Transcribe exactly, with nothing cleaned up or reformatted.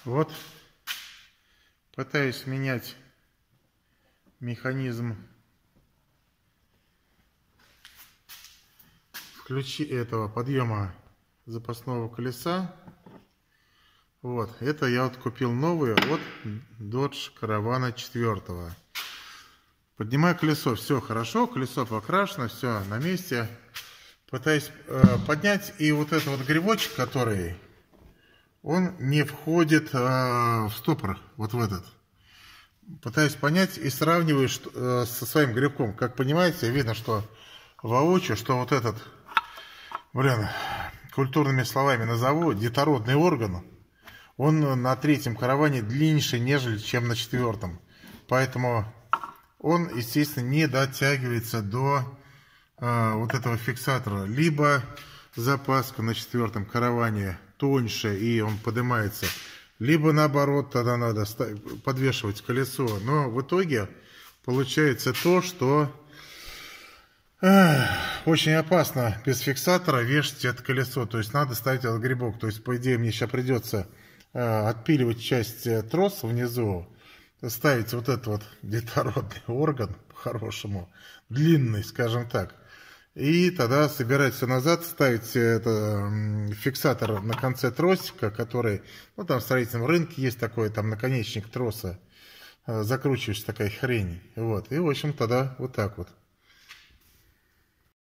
Вот, пытаюсь менять механизм ключи этого подъема запасного колеса. Вот, это я вот купил новые от Dodge Caravan четыре. Поднимаю колесо, все хорошо, колесо покрашено, все на месте. Пытаюсь э, поднять, и вот этот вот грибочек, который, он не входит э, в стопор, вот в этот. Пытаюсь понять и сравниваю что, э, со своим грибком. Как понимаете, видно, что воочию, что вот этот, блин, культурными словами назову, детородный орган, он на третьем караване длиннее, нежели чем на четвертом. Поэтому он, естественно, не дотягивается до э, вот этого фиксатора. Либо запаска на четвертом караване тоньше, и он поднимается, либо наоборот, тогда надо подвешивать колесо. Но в итоге получается то, что э, очень опасно без фиксатора вешать это колесо. То есть надо ставить этот грибок. То есть, по идее, мне сейчас придется э, отпиливать часть троса внизу, ставить вот этот вот детородный орган, по-хорошему, длинный, скажем так. И тогда собирать все назад, ставить это, фиксатор на конце тросика, который, ну там в строительном рынке есть такой, там наконечник троса, закручиваешь такая хрень. Вот. И в общем тогда вот так вот.